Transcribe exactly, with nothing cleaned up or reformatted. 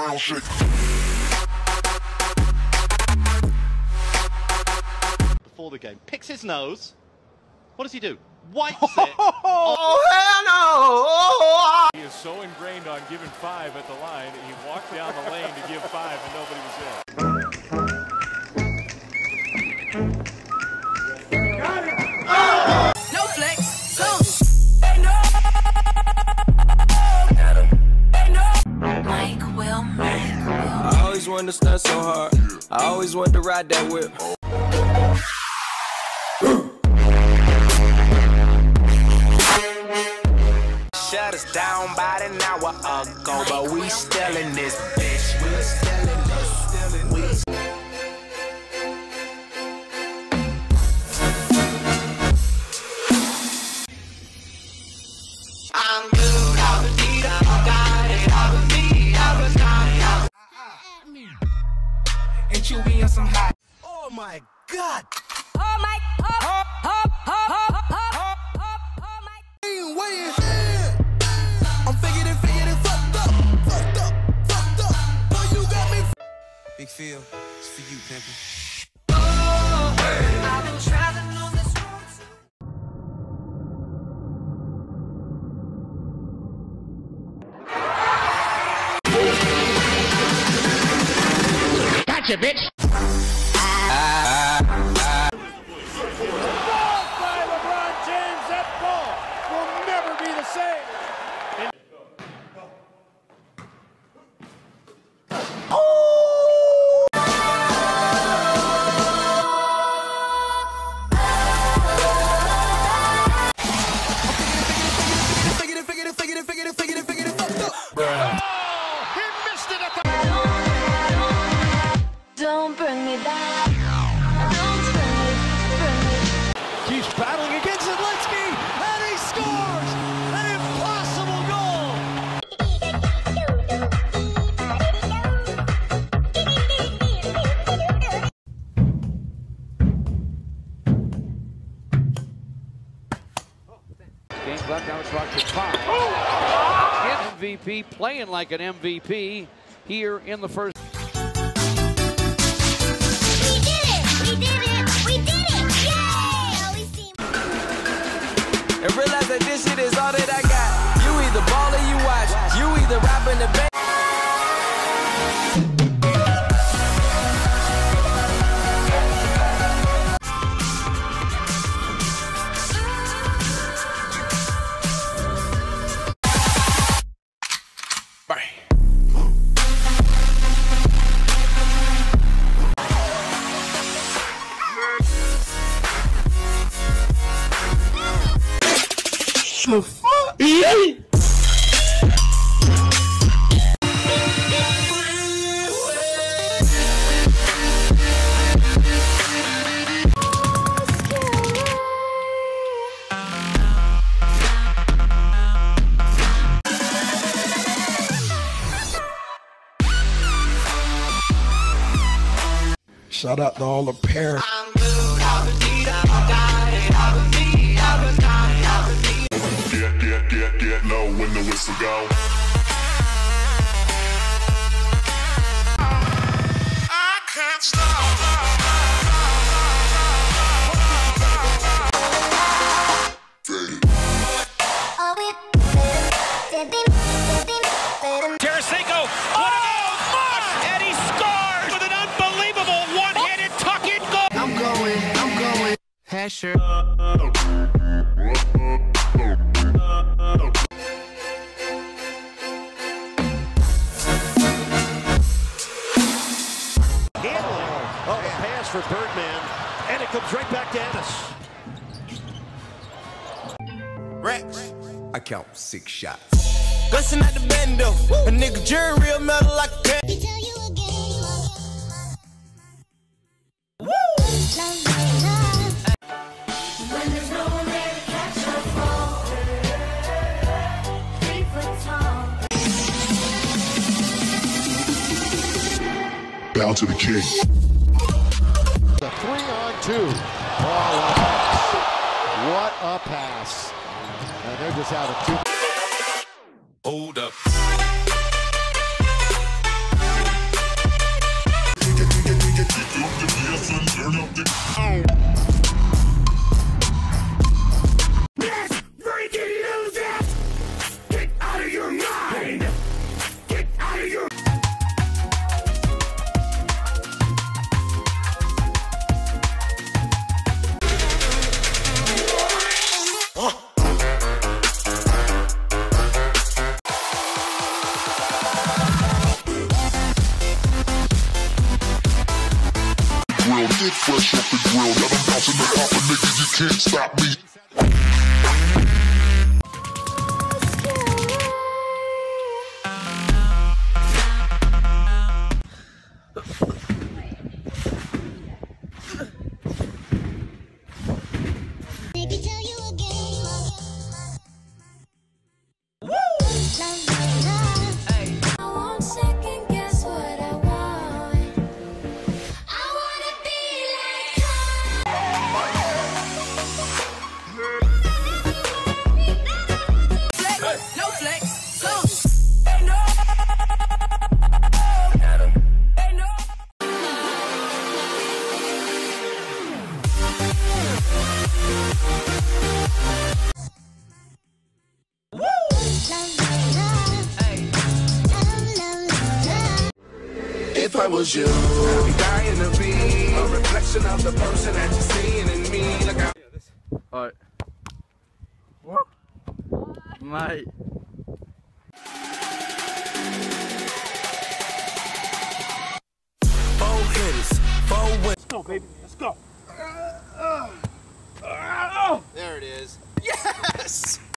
ground shake. Before the game, picks his nose. What does he do? Wipes it. Oh, hell no! He is so ingrained on giving five at the line, he walked down the lane to give five and nobody was there. Got it! Oh! No flex, so they know. They know. Mike will, Mike will. I always wanted to stunt so hard. I always wanted to ride that whip. Shut us down about an hour ago, but we still in this bitch. We still in this, still in this. I'm good, I'll be I got it, I'll be I'll be and you be on some hot. Oh my God. Oh my, oh, oh, oh, oh, oh, oh, oh, oh my. Waiting, I'm figured and figured and fucked up, fucked up, fucked up. Boy, you got me. Big Phil, it's for you, pimpin'. Oh, I've been traveling on this road. Gotcha, bitch. Don't bring me back. Don't bring me, bring me. Keeps battling against Zelensky, and he scores an impossible goal. Game left, now it's Rock to five. M V P playing like an M V P here in the first. And realize that this shit is all that I got. You either ball or you watch. You either rap in the band. The fuck? Yeah. Shout out to all the parents. I'm good, I'll be I got it, I'll be I'll be I'll be Get, get, get, get low when the whistle go. I can't stop. Tarasenko, what a goal! And he scores with an unbelievable one-handed tuck-in goal. I'm going, I'm going. Hasher. Oh, the pass for Birdman, and it comes right back to Ennis. Rex. I count six shots. Bustin' at the bendo. A nigga jury real metal like a can. Woo! when there's no one there to catch your fall. Three foot tall. Bow to the king. The three on two. Oh, what a pass. And they're just out of two. Hold up. fresh off the grill. Let them bounce in the copper, nigga, you can't stop me. If I was you, I'd be dying to be a reflection of the person that you're seeing in me. Like I Alright. What? Mate. four hitters, four wins. Let's go, baby. Let's go. There it is. Yes!